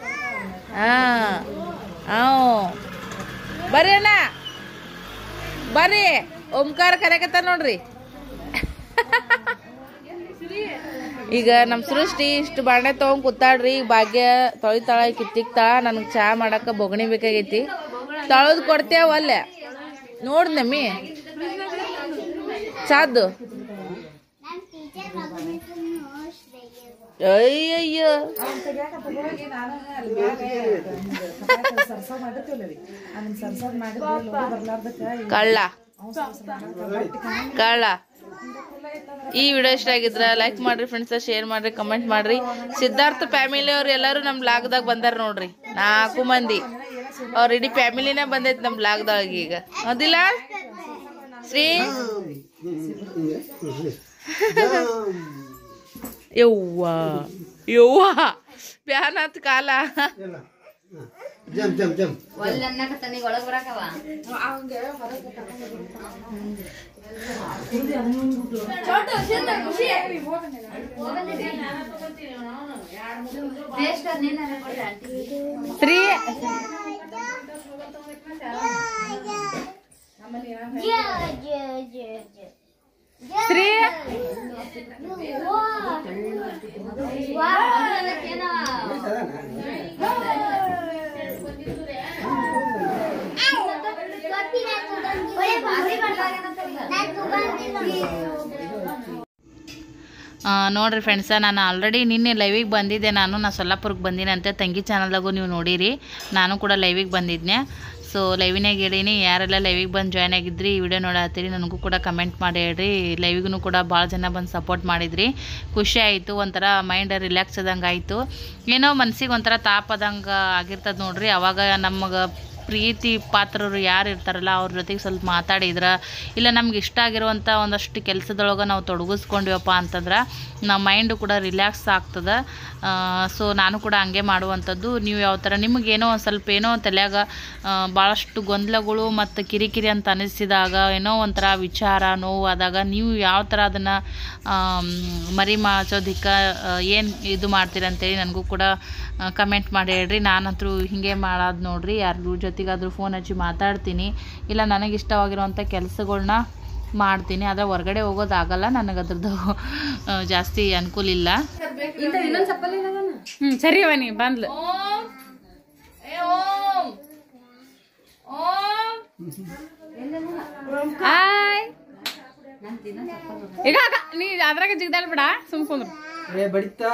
B: ಬರ್ರಿ ಅಣ್ಣ ಬರ್ರಿ. ಓಂಕಾರ ಕರೆಕತ್ತ ನೋಡ್ರಿ. ಈಗ ನಮ್ಮ ಸೃಷ್ಟಿ ಇಷ್ಟು ಬಾಣೆ ತೊಗೊಂಡ್ ಕೂತಾಡ್ರಿ. ಭಾಗ್ಯ ತೊಳಿತಾಳ ಕಿತ್ತಿಕ್ತಾಳ. ನನಗೆ ಚಹಾ ಮಾಡಕ್ಕೆ ಬೊಗಣಿ ಬೇಕಾಗೈತಿ. ತೊಳೆದು ಕೊಡ್ತೇವ ಅಲ್ಲೇ ನೋಡ್ನಮ್ಮಿ ಚಾದು. ಅಯ್ಯಯ್ಯ ಕಳ್ಳ ಕಳ್ಳ. ಈ ವಿಡಿಯೋ ಇಷ್ಟ ಆಗಿದ್ರ ಲೈಕ್ ಮಾಡ್ರಿ ಫ್ರೆಂಡ್ಸ್, ಶೇರ್ ಮಾಡ್ರಿ, ಕಮೆಂಟ್ ಮಾಡ್ರಿ. ಸಿದ್ಧಾರ್ಥ ಫ್ಯಾಮಿಲಿ ಅವ್ರು ಎಲ್ಲರೂ ನಮ್ಮ ಬ್ಲಾಗ್ದಾಗ ಬಂದಾರ ನೋಡ್ರಿ. 4 ಮಂದಿ ಅವ್ರ ಇಡೀ ಫ್ಯಾಮಿಲಿನೇ ಬಂದೈತಿ ನಮ್ಮ ಬ್ಲಾಗ್ದಾಗ ಈಗ. ಹೌದಿಲ್ಲ ಶ್ರೀ? ಯವ್ವ ಯವ್ವ ಬ್ಯಾನತ್ ಕಾಲ. ಶ್ರೀ ಶ್ರೀ ನೋಡ್ರಿ ಫ್ರೆಂಡ್ಸ, ನಾನು ಆಲ್ರೆಡಿ ನಿನ್ನೆ ಲೈವಿಗೆ ಬಂದಿದ್ದೆ. ನಾನು ಸೊಲ್ಲಾಪುರಕ್ಕೆ ಬಂದಿನಂತೆ. ತಂಗಿ ಚಾನಲ್ದಾಗೂ ನೀವು ನೋಡಿರಿ. ನಾನು ಕೂಡ ಲೈವಿಗೆ ಬಂದಿದ್ದೆ. ಸೊ ಲೈವಿನಾಗ ಹೇಳೀನಿ. ಯಾರೆಲ್ಲ ಲೈವಿಗೆ ಬಂದು ಜಾಯ್ನ್ ಆಗಿದ್ರಿ, ಈ ವಿಡಿಯೋ ನೋಡತ್ತೀರಿ ನನಗೂ ಕೂಡ ಕಮೆಂಟ್ ಮಾಡಿ ಹೇಳ್ರಿ. ಲೈವಿಗೂ ಕೂಡ ಭಾಳ ಜನ ಬಂದು ಸಪೋರ್ಟ್ ಮಾಡಿದ್ರಿ. ಖುಷಿ ಆಯಿತು. ಒಂಥರ ಮೈಂಡ್ ರಿಲ್ಯಾಕ್ಸ್ ಆದಂಗೆ ಆಯಿತು. ಏನೋ ಮನ್ಸಿಗೆ ಒಂಥರ ತಾಪದಂಗೆ ಆಗಿರ್ತದೆ ನೋಡ್ರಿ. ಅವಾಗ ನಮಗೆ ಪ್ರೀತಿ ಪಾತ್ರರು ಯಾರು ಇರ್ತಾರಲ್ಲ ಅವ್ರ ಜೊತೆಗೆ ಸ್ವಲ್ಪ ಮಾತಾಡಿದ್ರೆ, ಇಲ್ಲ ನಮ್ಗೆ ಇಷ್ಟ ಆಗಿರುವಂಥ ಒಂದಷ್ಟು ಕೆಲಸದೊಳಗೆ ನಾವು ತೊಡಗಿಸ್ಕೊಂಡಿವಪ್ಪ ಅಂತಂದ್ರೆ ನಮ್ಮ ಮೈಂಡು ಕೂಡ ರಿಲ್ಯಾಕ್ಸ್ ಆಗ್ತದೆ. ಸೊ ನಾನು ಕೂಡ ಹಂಗೆ ಮಾಡುವಂಥದ್ದು. ನೀವು ಯಾವ ಥರ ನಿಮಗೇನೋ ಒಂದು ಸ್ವಲ್ಪ ಏನೋ ತಲೆಯಾಗ ಭಾಳಷ್ಟು ಗೊಂದಲಗಳು ಮತ್ತು ಕಿರಿಕಿರಿ ಅಂತ ಅನಿಸಿದಾಗ, ಏನೋ ಒಂಥರ ವಿಚಾರ ನೋವಾದಾಗ ನೀವು ಯಾವ ಥರ ಅದನ್ನು ಮರಿಮಾಚೋದಕ್ಕೆ ಏನು ಇದು ಮಾಡ್ತೀರಂತೇಳಿ ನನಗೂ ಕೂಡ ಕಮೆಂಟ್ ಮಾಡಿ ಹೇಳ್ರಿ. ನಾನಂತರೂ ಹೀಗೆ ಮಾಡೋದು ನೋಡ್ರಿ. ಯಾರ ಜೊತೆಗಾದರೂ ಫೋನ್ ಹಚ್ಚಿ ಮಾತಾಡ್ತೀನಿ, ಇಲ್ಲ ನನಗೆ ಇಷ್ಟವಾಗಿರುವಂಥ ಕೆಲಸಗಳ್ನ ಮಾಡ್ತೀನಿ. ಆದರೆ ಹೊರಗಡೆ ಹೋಗೋದಾಗಲ್ಲ, ನನಗೆ ಅದ್ರದ್ದು ಜಾಸ್ತಿ ಅನುಕೂಲ ಇಲ್ಲ. ಸರಿ ಅವನಿ ಬಂದ್ಲು. ಈಗ ನೀ ಅದ್ರಾಗ ಜಿಗ್ದಾಳ್ ಬಿಡ, ಸುಮ್ಕೊಂಡ್ರು ಬಡಿತಾ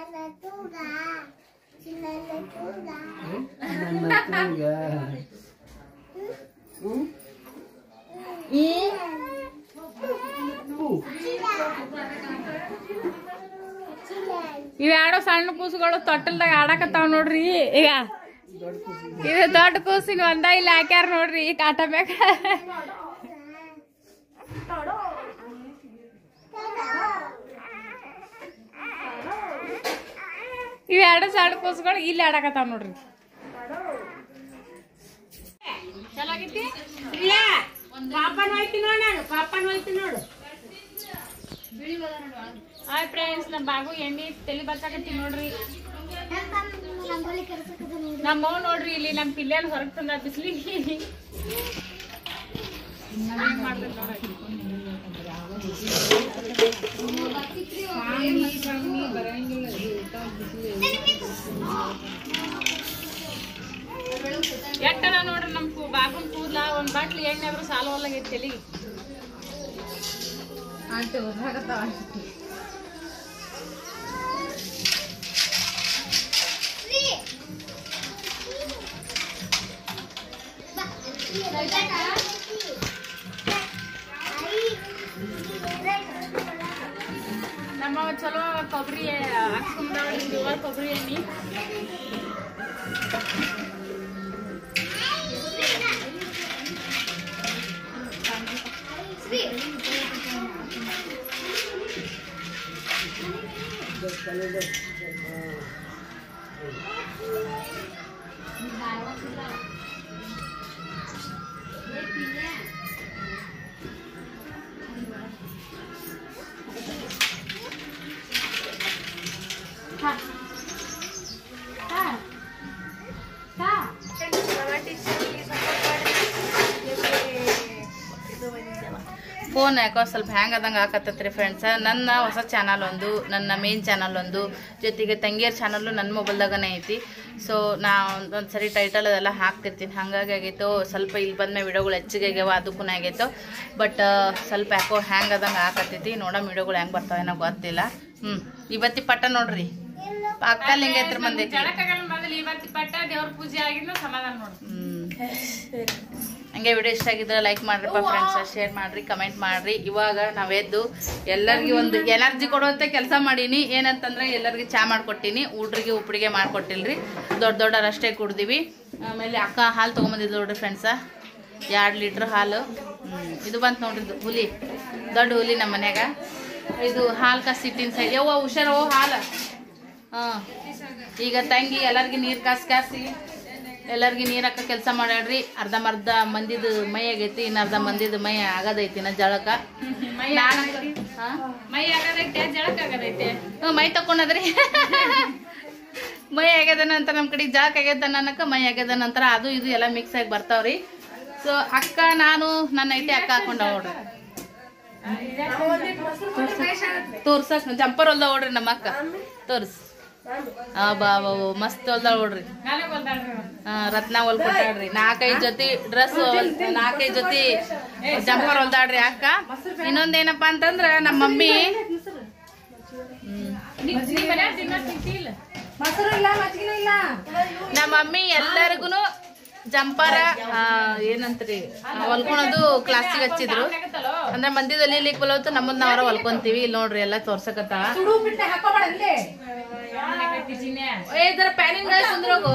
B: ಇವ್ಯಾಡೋ ಸಣ್ಣ ಕೂಸುಗಳು ತೊಟ್ಟಲ್ದಾಗ ಆಡಕತ್ತಾವ ನೋಡ್ರಿ. ಈಗ ಇದು ದೊಡ್ಡ ಕೂಸಿನ ಒಂದ ಇಲ್ಲಿ ಹಾಕ್ಯಾರ ನೋಡ್ರಿ. ಕಾಟ ಮ್ಯಾಗ ಇವೆರಡು ಸಣ್ಣ ಕೂಸುಗಳು ಇಲ್ಲಿ ಆಡಕತ್ತಾವ ನೋಡ್ರಿ.
A: ಚಲಾಗಿತ್ತಿ ಇಲ್ಲ ಪಾಪನ್ ಹೋಯ್ತಿ ನೋಡು. ನಾನು ಪಾಪನ್ ಹೋಯ್ತಿ ನೋಡು.
B: ಹಾಯ್ ಫ್ರೆಂಡ್ಸ್, ನಮ್ಮ ಬಾಗು ಎಣ್ಣೆ ತಲೆ ಬಚ್ಚಾಕತ್ತಿ ನೋಡ್ರಿ. ನಮ್ಮ ಮಗು ನೋಡ್ರಿ ಇಲ್ಲಿ ನಮ್ಮ ಪಿಲ್ಲೆನ ಹೊರಗೆ ತಂದ ಬಿಸ್ಲಿಗೆ. ಎಟ್ಟನ ನೋಡ್ರಿ ನಮ್ಮ ಬಾಗುನ್ ಕೂದ್ಲ ಒಂದ್ ಬಾಟ್ಲಿ ಎಣ್ಣೆ ಆದ್ರೂ ಸಾಲು ಹೊಲಾಗೈತಿ ತಲಿ.
A: ನಮ್ಮ ಚಲೋ ಕೊಬ್ಬರಿ ಹಾಕ್ಸ್ಕೊಂಡ್ರೆ ಕೊಬ್ಬರಿ ಎಣ್ಣೆ
B: ಫೋನ್ ಯಾಕೋ ಸ್ವಲ್ಪ ಹ್ಯಾಂಗ್ ಆದಂಗೆ ಆಕತ್ತತ್ರಿ ಫ್ರೆಂಡ್ಸ್. ನನ್ನ ಹೊಸ ಚಾನಲ್ ಒಂದು, ನನ್ನ ಮೇನ್ ಚಾನಲ್ ಒಂದು, ಜೊತೆಗೆ ತಂಗಿಯರ್ ಚಾನಲ್ಲು ನನ್ನ ಮೊಬೈಲ್ದಾಗನೇ ಐತಿ. ಸೊ ನಾ ಒಂದು ಸರಿ ಟೈಟಲ್ ಅದೆಲ್ಲ ಹಾಕ್ತಿರ್ತೀನಿ, ಹಾಗಾಗಿ ಆಗೈತೋ ಸ್ವಲ್ಪ ಇಲ್ಲಿ ಬಂದ್ಮೇಲೆ ವಿಡಿಯೋಗಳು ಹೆಚ್ಚಿಗೆ ಆಗ್ಯಾವ, ಅದಕ್ಕೂ ಆಗೈತೋ. ಬಟ್ ಸ್ವಲ್ಪ ಯಾಕೋ ಹ್ಯಾಂಗ್ ಆದಂಗೆ ಆಕತ್ತೈತಿ. ನೋಡೋ ವಿಡಿಯೋಗಳು ಹೆಂಗೆ ಬರ್ತಾವೆ ಏನೋ ಗೊತ್ತಿಲ್ಲ. ಇವತ್ತಿ ಪಟ್ಟ ನೋಡ್ರಿ ಅಕ್ಕ ಲಿಂಗೈತ್ರ ಮಂದಿ
A: ಇವತ್ತಿ ಪಟ್ಟ ದೇವ್ರ ಪೂಜೆ ಆಗಿದ್ದು ಸಮಾಧಾನ ನೋಡ್ರಿ.
B: ಹಂಗೆ ವಿಡಿಯೋ ಇಷ್ಟ ಆಗಿದ್ರೆ ಲೈಕ್ ಮಾಡ್ರಿಪ್ಪ ಫ್ರೆಂಡ್ಸ್, ಶೇರ್ ಮಾಡ್ರಿ, ಕಮೆಂಟ್ ಮಾಡ್ರಿ. ಇವಾಗ ನಾವೆದ್ದು ಎಲ್ಲರಿಗೂ ಒಂದು ಎನರ್ಜಿ ಕೊಡುವಂಥ ಕೆಲಸ ಮಾಡೀನಿ. ಏನಂತಂದ್ರೆ ಎಲ್ಲರಿಗೆ ಚಾ ಮಾಡ್ಕೊಟ್ಟಿನಿ, ಊಟ್ರಿಗೆ ಉಪ್ಪಿಗೆ ಮಾಡ್ಕೊಟ್ಟಿಲ್ರಿ. ದೊಡ್ಡರಷ್ಟೇ ಕುಡ್ದೀವಿ. ಆಮೇಲೆ ಅಕ್ಕ ಹಾಲು ತೊಗೊಂಬಂದಿದ್ದು ನೋಡ್ರಿ ಫ್ರೆಂಡ್ಸ, 2 ಲೀಟ್ರ್ ಹಾಲು. ಇದು ಬಂತು ನೋಡ್ರಿ, ಇದು ಹುಲಿ, ದೊಡ್ಡ ಹುಲಿ ನಮ್ಮ ಮನ್ಯಾಗ. ಇದು ಹಾಲು ಕಾಸಿಟ್ಟಿನ ಸೈಡ್ ಯವ್ವ ಹುಷಾರು ಹಾಲು. ಈಗ ತಂಗಿ ಎಲ್ಲರಿಗೆ ನೀರು ಕಾಸಿ ಎಲ್ಲರಿಗೆ ನೀರು ಹಾಕ ಕೆಲಸ ಮಾಡ್ಯಾಡ್ರಿ. ಅರ್ಧಂಬರ್ಧ ಮಂದಿದು ಮೈ ಆಗೈತಿ, ಇನ್ನು ಅರ್ಧ ಮಂದಿದು ಮೈ ಆಗದೈತಿ. ನಾ ಜಳಕ
A: ಮೈ ಆಗದೈತೆ, ಜಳಕ ಆಗದೈತೆ.
B: ಮೈ ತಕೊಂಡದ್ರಿ ಮೈ ಆಗ್ಯದ ನಂತರ ನಮ್ಮ ಕಡೆ ಜಳಕ ಆಗ್ಯದ ಅನ್ನಕ ಮೈ ಆಗ್ಯದ ನಂತರ ಅದು ಇದು ಎಲ್ಲ ಮಿಕ್ಸ್ ಆಗಿ ಬರ್ತಾವ್ರಿ. ಸೊ ಅಕ್ಕ ನಾನು ನನ್ನ ಐಟಿ ಅಕ್ಕ ಹಾಕೊಂಡ ನೋಡ್ರಿ, ತೋರ್ಸಕ್ ಜಂಪರ್ ಹೊಲ್ದ ನೋಡ್ರಿ ನಮ್ಮ ಅಕ್ಕ, ತೋರ್ಸ್. ಬಾ ಮಸ್ತ್ ಹೊಲ್ದಾಳ ನೋಡ್ರಿ, ರತ್ನ ಹೊಲ್ ಕೊಟ್ಟಾಡ್ರಿ. 4-5 ಜೊತೆ ಡ್ರೆಸ್, 4-5 ಜೊತೆ ಜಂಪರ್ ಹೊಲ್ದಾಡ್ರಿ ಅಕ್ಕ. ಇನ್ನೊಂದೇನಪ್ಪಾ ಅಂತಂದ್ರ ನಮ್ಮ ಮಮ್ಮಿ ಎಲ್ಲರಿಗೂ ಜಂಪರ ಏನಂತ್ರಿ ಹೊಲ್ಕೊಳೋದು ಕ್ಲಾಸಿಗೆ ಹಚ್ಚಿದ್ರು. ಅಂದ್ರೆ ಮಂದಿದಲ್ಲಿ ಇಲ್ಲಿಗೆ ಬಲವತ್ತು ನಮ್ಮದ್ ನಾವ್ರ ಹೊಲ್ಕೊಂತೀವಿ. ಇಲ್ಲಿ ನೋಡ್ರಿ ಎಲ್ಲ ತೋರ್ಸಕತ್ತ. ಪ್ಯಾನಿಂಗ್ ಕುಂದ್ರೋಗು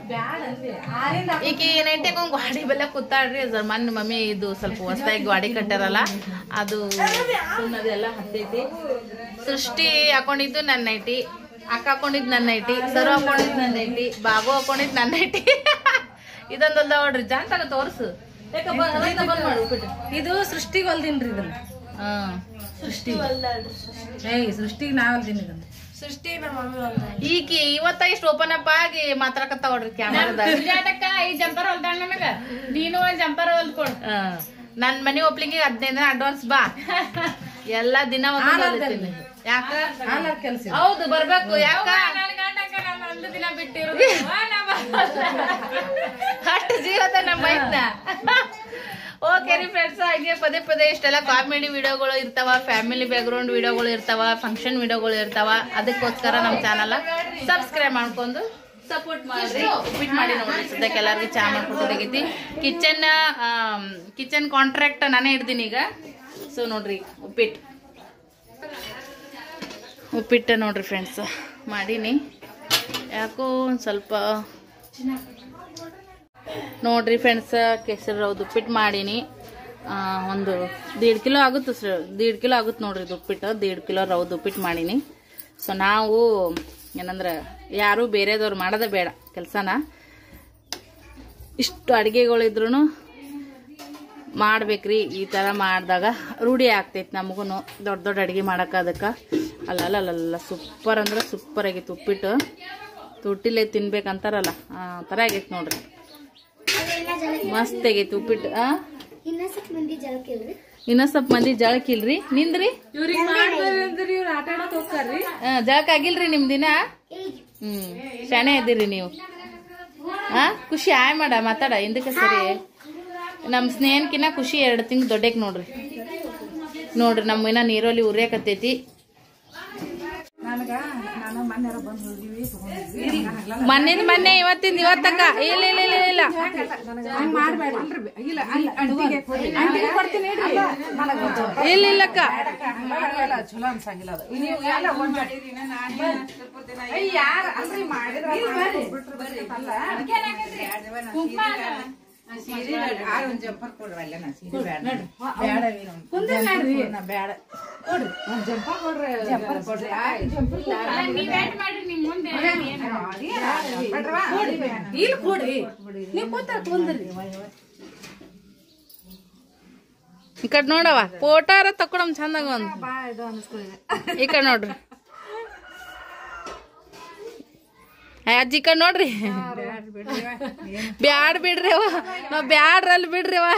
B: ಈಗ ಏನೈತೆ ಗಾಡಿ ಬೆಲ್ಲ ಕೂತಾಡ್ರಿ. ಮೊನ್ನೆ ಮಮ್ಮಿ ಇದು ಸ್ವಲ್ಪ ಹೊಸದಾಗಿ ಗಾಡಿ ಕಟ್ಟಾರಲ್ಲ, ಅದು ಅದೆಲ್ಲ ಹತ್ತೈತಿ. ಸೃಷ್ಟಿ ಹಾಕೊಂಡಿದ್ದು ನನ್ನ ನೈಟಿ, ಅಕ್ಕ ಹಾಕೊಂಡಿದ್ ನನ್ನ ನೈಟಿ, ಸರು ಹಾಕೊಂಡಿದ್ ನನ್ನ ನೈಟಿ, ಬಾಬು ಹಾಕೊಂಡಿದ್ ನನ್ನ ನೈಟಿ. ಇದೊಂದಲ್ದ ನೋಡ್ರಿ ಜಾಂತಾಗ ತೋರ್ಸು.
A: ಇದು ಸೃಷ್ಟಿಗೆ ಹೊಲ್ದಿನ್ರಿ ಇದನ್ನ. ಸೃಷ್ಟಿಗೆ ನಾ ಹೊಲ್ದಿನಿ ಇದನ್ನ. ಸೃಷ್ಟಿ
B: ಈಗ ಇವತ್ತ ಇಷ್ಟು ಓಪನ್ ಅಪ್ ಆಗಿ ಮಾತಾಡಕತ್ತಾವ ನೋಡ್ರಿ ಕ್ಯಾಮರಾದಾಗ.
A: ಈ ಜಂಪರ್ ಹೊಲ್ದಾಳ ನನಗ, ನೀನು ಒಂದ್ ಜಂಪರ್ ಹೊಲ್ಕೊಡ್.
B: ನನ್ ಮನಿ ಒಪ್ಲಿಂಗ್ 15 ಅಡ್ವಾನ್ಸ್ ಬಾ. ಎಲ್ಲಾ ದಿನ ಯಾಕ
A: ಕೆಲ್ಸ
B: ಹೌದು ಬರ್ಬೇಕು. ಯಾಕ
A: ಒಂದು ದಿನ ಬಿಟ್ಟಿರು
B: ಅಷ್ಟು ಜೀವದ ನಮ್ಮ ಮೈತ್ನ. ಓಕೆ ರೀ ಫ್ರೆಂಡ್ಸ್, ಹಾಗೆ ಪದೇ ಇಷ್ಟೆಲ್ಲ ಕಾಮಿಡಿ ವಿಡಿಯೋಗಳು ಇರ್ತಾವ, ಫ್ಯಾಮಿಲಿ ಬ್ಯಾಕ್ಗ್ರೌಂಡ್ ವಿಡಿಯೋಗಳು ಇರ್ತಾವ, ಫಂಕ್ಷನ್ ವಿಡಿಯೋಗಳು ಇರ್ತಾವ. ಅದಕ್ಕೋಸ್ಕರ ನಮ್ಮ ಚಾನಲ್ ಸಬ್ಸ್ಕ್ರೈಬ್ ಮಾಡ್ಕೊಂಡು ಸಪೋರ್ಟ್ ಮಾಡ್ರಿ. ಉಪ್ಪಿಟ್ಟು ಮಾಡಿ ನೋಡ್ರಿ, ಸದ್ಯಕ್ಕೆ ಎಲ್ಲರಿಗೂ ಚಾ ಮಾಡ್ಕೊಡೋದಾಗೈತಿ. ಕಿಚನ್ ಕಾಂಟ್ರಾಕ್ಟ್ ನಾನೇ ಹಿಡ್ದೀನಿ ಈಗ. ಸೊ ನೋಡ್ರಿ ಉಪ್ಪಿಟ್ಟು ನೋಡ್ರಿ ಫ್ರೆಂಡ್ಸ್ ಮಾಡೀನಿ. ಯಾಕೋ ಒಂದು ಸ್ವಲ್ಪ ನೋಡ್ರಿ ಫ್ರೆಂಡ್ಸ್ ಕೇಸರಿ ರವ್ದು ಉಪ್ಪಿಟ್ಟು ಮಾಡೀನಿ. ಒಂದು 1.5 ಕಿಲೋ ಆಗುತ್ತೆ ಸರ್, 1.5 ಕಿಲೋ ಆಗುತ್ತೆ ನೋಡ್ರಿ ಇದು ಉಪ್ಪಿಟ್ಟು. 1.5 ಕಿಲೋ ರವ್ದು ಉಪ್ಪಿಟ್ಟು ಮಾಡೀನಿ. ಸೊ ನಾವು ಏನಂದ್ರೆ ಯಾರು ಬೇರೆದವ್ರು ಮಾಡೋದೇ ಬೇಡ ಕೆಲಸನ. ಇಷ್ಟು ಅಡುಗೆಗಳಿದ್ರು ಮಾಡ್ಬೇಕ್ರಿ. ಈ ಥರ ಮಾಡಿದಾಗ ರೂಢಿ ಆಗ್ತೈತಿ ನಮಗೂ ದೊಡ್ಡ ಅಡುಗೆ ಮಾಡೋಕೆ. ಅದಕ್ಕೆ ಅಲ್ಲಲ್ಲ ಸೂಪರ್ ಅಂದ್ರೆ ಸೂಪರ್ ಆಗೈತಿ ಉಪ್ಪಿಟ್ಟು. ತುಟ್ಟಿಲೆ ತಿನ್ಬೇಕಂತಾರಲ್ಲ ಆ ಥರ ಆಗೈತಿ ನೋಡ್ರಿ, ಮಸ್ತ್ ಆಗೈತಿ ಉಪ್ಪಿಟ್ಟು. ಇನ್ನ ಸ್ವಲ್ಪ ಮಂದಿ ಜಳಕಿಲ್ರಿ ನಿಂದ್ರಿ, ಜಳಕ ಆಗಿಲ್ರಿ ನಿಮ್ದಿನ. ಶಾಣೆ ಇದ್ದೀರಿ ನೀವು. ಖುಷಿ ಆಯ್ ಮಾಡ ಮಾತಾಡ ಹಿಂದಕ್ಕೆ ಸರಿ. ನಮ್ಮ ಸ್ನೇಹನ್ಕಿನ್ನ ಖುಷಿ 2 ತಿಂಗ್ಳು ದೊಡ್ಡಕ್ಕೆ ನೋಡ್ರಿ. ನಮ್ಮ ಇನ್ನ ನೀರಲ್ಲಿ ಉರಿಯಾಕತ್ತೈತಿ. ಮೊನ್ನಿಂದ ಮೊನ್ನೆ ಇವತ್ತಿಂದ ಇವತ್ತಕ್ಕ ಇಲ್ಲ ಇಲ್ಲ ಇಲ್ಲ ಇಲ್ಲ ಇಲ್ಲ ಇಲ್ಲಕ್ಕ
C: ಚಲೋ ಅನ್ಸಂಗಿಲ್ಲ ಅದು ಜಂಪರ್ ಕೊಡ್ರಲ್ಲ ನಾ ಸೀರೆ ಬೇಡ ಒಂದ್ ಜಂಪರ್ ಕೊಡ್ರಿ ಜಂಪರ್ ಕೊಡ್ರಿ
A: ಇಲ್ಲಿ ಕೊಡ್ರಿ ನೀವು ಕೂತ ಕುಂದ್ರಿ
B: ಈ ಕಡೆ ನೋಡವ ಫೋಟೋರ ತಕೊಳಮ್ ಚಂದಾಗ ಒಂದು ಈ ಕಡೆ ನೋಡ್ರಿ ಅಜ್ಜಿ ಕಡೆ ನೋಡ್ರಿ ಬ್ಯಾಡ್ ಬಿಡ್ರಿ ಅವ ನಾವ್ ಬ್ಯಾಡ್ರಲ್ಲಿ ಬಿಡ್ರಿ ಅವ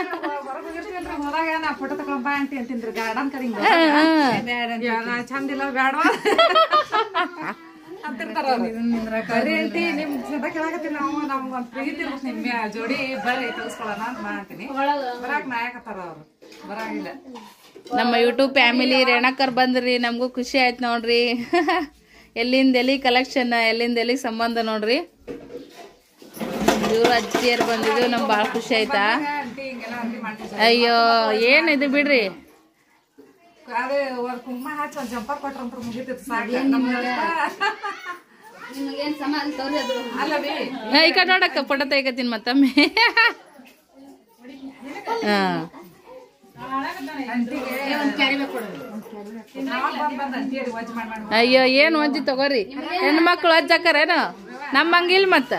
C: ಫೋಟೋ ತಕೊಂಡ್ ಬಾ ಅಂಟಿ ಅಂತಿನ್ರಿ ಗಾರ್ಡನ್ ಕರಿಂಗ್ ಚಂದಿಲ್ಲ ಬ್ಯಾಡ ಬರ್ರಿ ಅಂಟಿ ನಿಮ್ ಸದಾ ಕೇಳಾಕತ್ತೀನಿ ನಾವು ನಮ್ಗೊಂದ್ ಪ್ರೀತಿ ಇರ್ಬೇಕು ನಿಮ್ ಜೋಡಿ ಬರ್ರಿ ತೋರಿಸ್ಕೊಳ್ಳೋಣ ಅಂತ ಮಾಡ್ತೀನಿ ಬರಾಕ್ ನಾಯಕತ್ತಾರ ಅವ್ರು ಬರಾಗಿಲ್ಲ
B: ನಮ್ಮ ಯೂಟ್ಯೂಬ್ ಫ್ಯಾಮಿಲಿ ರೇಣಕರ್ ಬಂದ್ರಿ ನಮಗೂ ಖುಷಿ ಆಯ್ತು ನೋಡ್ರಿ ಎಲ್ಲಿಂದ ಎಲ್ಲಿ ಕಲೆಕ್ಷನ್ ಎಲ್ಲಿಂದ ಎಲ್ಲಿ ಸಂಬಂಧ ನೋಡ್ರಿ ಇವ್ರು ಅಜ್ಜಿಯರು ಬಂದಿದ್ದು ನಮ್ಗೆ ಭಾಳ ಖುಷಿ ಆಯ್ತಾ ಅಯ್ಯೋ ಏನಿದು ಬಿಡ್ರಿ
C: ಅದೇ ಕುಂಕುಮ ಹಚ್ಚಿ ಒಂದ್ ಜಂಪರ್ ಕೊಟ್ರಂತ ಮುಗಿತಿತ್ತು ಸಾಕು
B: ಈ ಕಡೆ ನೋಡಕ್ಕ ಫೋಟೋ ತೆಗಿತೀನಿ ಮತ್ತೊಮ್ಮೆ ಹಾ ಅಯ್ಯೋ ಏನ್ ಒಜ್ಜಿ ತಗೋರಿ ಹೆಣ್ಮಕ್ಳು ಅಜ್ಜಾಕರೇನು ನಮ್ಮಂಗಿಲ್ ಮತ್ತ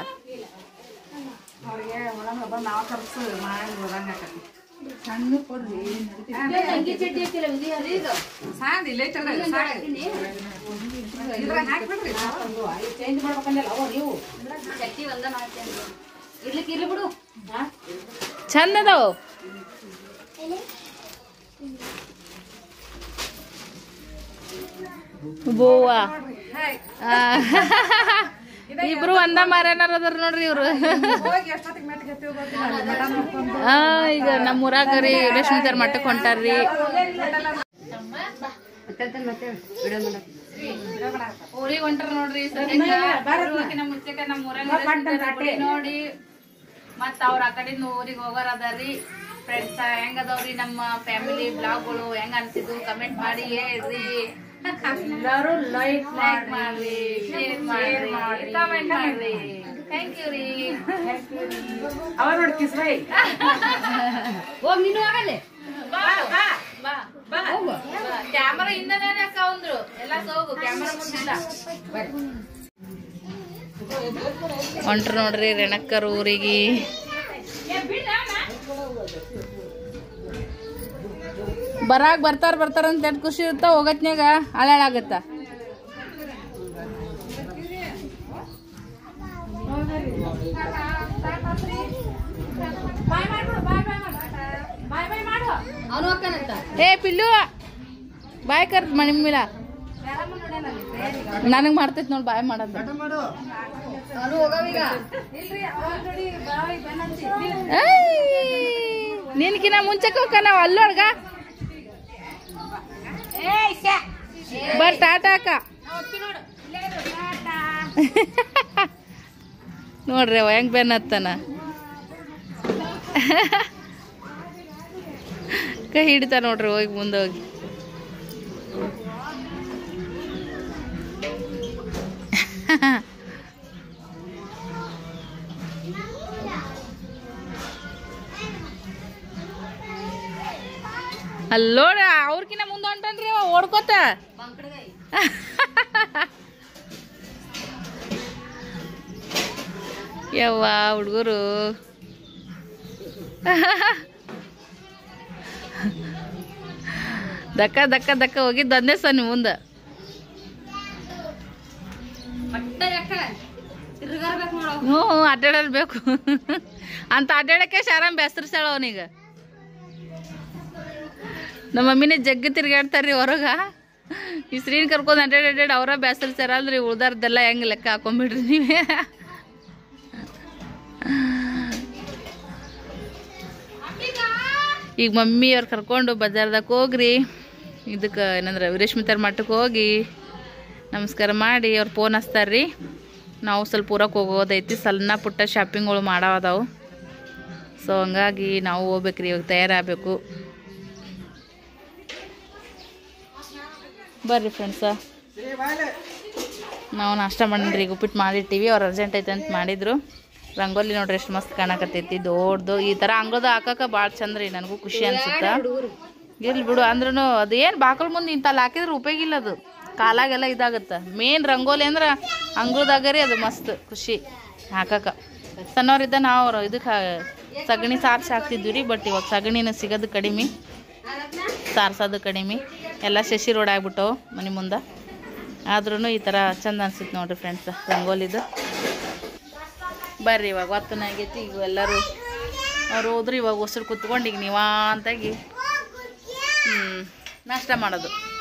B: ಚಂದ ಅದಾವ ಬೋವಾ ಇಬ್ರು ಒಂದ ಮಾರೇನಾರ ಅದಾರ ನೋಡ್ರಿ ಇವ್ರು ಈಗ ನಮ್ಮೂರಾಗ ರೀ ರೇಷ್ಮೆದಾರ್ ಮಟ್ಟಕ್ಕೆ ಹೊಂಟಾರ್ರಿ ಊರಿಗೆ ಹೊಂಟಾರ ನೋಡ್ರಿ ನೋಡಿ ಮತ್ತ ಅವ್ರ ಆ ಕಡೆಯಿಂದ ಊರಿಗೆ ಹೋಗೋರ್ ಅದಾರ್ರಿ ಫ್ರೆಂಡ್ಸ್ ಹೆಂಗದವ್ರಿ ನಮ್ಮ ಫ್ಯಾಮಿಲಿ ಬ್ಲಾಗ್ಗಳು ಹೆಂಗ ಅನ್ಸಿದ್ದು ಕಮೆಂಟ್ ಮಾಡಿ ಹೇಳ್ರಿ
A: ಎಲ್ಲರೂ ಲೈಕ್
B: ಮಾಡ್ರಿ ಶೇರ್ ಮಾಡ್ರಿ ಕಮೆಂಟ್ ಮಾಡ್ರಿ ಥ್ಯಾಂಕ್ ಯು ರೀ
A: ಅವ ನೋಡಿ ಕಿಸ್ಬೈ ಹೋಗ್ ನೀನು ಆಗಲ್ಲೇ
B: ಕ್ಯಾಮರಾ ಹಿಂದನೇ ಅಕ್ಕ ಅಂದ್ರು ಎಲ್ಲ ಸೋಗು ಕ್ಯಾಮರಾ ಮುಂದಿಲ್ಲ ಹೊಂಟ್ರ ನೋಡ್ರಿ ರೇಣಕ್ಕರ್ ಊರಿಗೆ ಬರಾಕ್ ಬರ್ತಾರ ಅಂತ ಖುಷಿ ಇರ್ತ ಹೋಗತ್ನ್ಯಾಗ ಹಳಾಗತ್ತ ಏ ಪಿಲ್ಲು ಬಾಯ್ ಕರ್ ನಿಮ್ಮಿಲ್ಲ ನನಗ್ ಮಾಡ್ತೈತಿ ನೋಡ್ ಬಾಯ್ ಮಾಡೋದು ನಿನ್ಕಿನ ಮುಂಚೆಕ್ ಹೋಗ ನಾವ್ ಅಲ್ಲೊಡ್ಗ ಬರ್ ಟಾಟಾ ಅಕ್ಕ ನೋಡ್ರಿ ಅವ ಹೆಂಗ್ ಬೆನ್ ಹತ್ತಾನ ಕೈ ಹಿಡಿತ ನೋಡ್ರಿ ಹೋಗಿ ಮುಂದೆ ಹೋಗಿ ಅಲ್ಲೋಡ ಅವ್ರಕಿನ್ನ ಮುಂದೆ ಹೊಂಟನ್ರಿ ಅವ ಓಡ್ಕೋತ ಯವ್ವ ಹುಡುಗರು ದಕ್ಕ ದಕ್ಕ ದಕ್ಕ ಹೋಗಿದ್ದು ಒಂದೇ ಸನಿ ಮುಂದೆ ಹ್ಞೂ ಅಡ್ಡಾಡಲ್ಬೇಕು ಅಂತ ಅಡ್ಡಾಡಕ್ಕೆ ಶಾರಾಮ್ ಬೇಸರ್ಸಾಳ ಅವನೀಗ ನಮ್ಮ ಮಮ್ಮಿನೇ ಜಗ್ಗಿ ತಿರ್ಗಾಡ್ತಾರ್ರಿ ಹೊರಗ ಈ ಸ್ತ್ರೀನ್ ಕರ್ಕೊಂಡು ಅಡ್ಡಾಡ್ ಅವರ ಬೇಸರ್ಸಾರ ಅಲ್ರಿ ಉಳ್ದಾರ್ದೆಲ್ಲ ಹೆಂಗ್ ಲೆಕ್ಕ ಹಾಕೊಂಡ್ಬಿಡ್ರಿ ನೀವೇ ಈಗ ಮಮ್ಮಿ ಅವ್ರು ಕರ್ಕೊಂಡು ಬಜಾರ್ದಾಗ ಹೋಗ್ರಿ ಇದಕ್ಕೆ ಏನಂದ್ರೆ ವೀರೇಶ್ಮಿತಾರ್ ಮಠಕ್ಕೆ ಹೋಗಿ ನಮಸ್ಕಾರ ಮಾಡಿ ಅವ್ರು ಫೋನ್ ಹಚ್ತಾರ್ರಿ. ನಾವು ಸ್ವಲ್ಪ ಊರಕ್ಕೆ ಹೋಗೋದೈತಿ, ಸಣ್ಣ ಪುಟ್ಟ ಶಾಪಿಂಗ್ಗಳು ಮಾಡಾವದಾವು. ಸೊ ಹಂಗಾಗಿ ನಾವು ಹೋಗ್ಬೇಕ್ರಿ, ಇವಾಗ ತಯಾರಾಗಬೇಕು. ಬರ್ರಿ ಫ್ರೆಂಡ್ಸ, ನಾವು ನಾಷ್ಟ ಮಾಡಿದ್ರಿ, ಉಪ್ಪಿಟ್ಟು ಮಾಡಿರ್ತೀವಿ. ಅವ್ರು ಅರ್ಜೆಂಟ್ ಐತೆ ಅಂತ ಮಾಡಿದ್ರು. ರಂಗೋಲಿ ನೋಡ್ರಿ ಎಷ್ಟು ಮಸ್ತ್ ಕಾಣಕತ್ತೈತಿ, ದೊಡ್ಡದು. ಈ ಥರ ಅಂಗಳದ ಹಾಕಕ್ಕೆ ಭಾಳ ಚಂದ ರೀ, ನನಗೂ ಖುಷಿ ಅನ್ಸುತ್ತೆ. ಇರ್ಲಿ ಬಿಡು ಅಂದ್ರೂ ಅದು ಏನು ಬಾಕಲ್ ಮುಂದೆ ಇಂತಲ್ಲಿ ಹಾಕಿದ್ರೆ ಉಪಯೋಗ ಇಲ್ಲ, ಅದು ಕಾಲಾಗೆಲ್ಲ ಇದಾಗುತ್ತೆ. ಮೇನ್ ರಂಗೋಲಿ ಅಂದ್ರೆ ಅಂಗಳದಾಗ ರೀ, ಅದು ಮಸ್ತ್ ಖುಷಿ ಹಾಕಕ್ಕೆ. ಸಣ್ಣವ್ರಿದ್ದ ನಾವು ಇದಕ್ಕೆ ಸಗಣಿ ಸಾರಿಸಿ ಹಾಕ್ತಿದ್ವಿ ರೀ. ಬಟ್ ಇವಾಗ ಸಗಣಿನ ಸಿಗೋದು ಕಡಿಮೆ, ಸಾರ್ಸೋದು ಕಡಿಮೆ. ಎಲ್ಲ ಶಶಿ ರೋಡ್ ಆಗ್ಬಿಟ್ಟವು ಮನೆ ಮುಂದೆ. ಆದ್ರೂ ಈ ಥರ ಚಂದ ಅನ್ಸುತ್ತೆ ನೋಡ್ರಿ ಫ್ರೆಂಡ್ಸ್ ರಂಗೋಲಿದು. ಬರ್ರಿ ಇವಾಗ ಹೊತ್ತನ ಆಗೈತಿ. ಈಗ ಎಲ್ಲರೂ ಅವ್ರು ಹೋದ್ರು. ಇವಾಗ ಉಸಿರು ಕುತ್ಕೊಂಡು ಈಗ ನೀವಾಂತಾಗಿ ನಾಷ್ಟ ಮಾಡೋದು.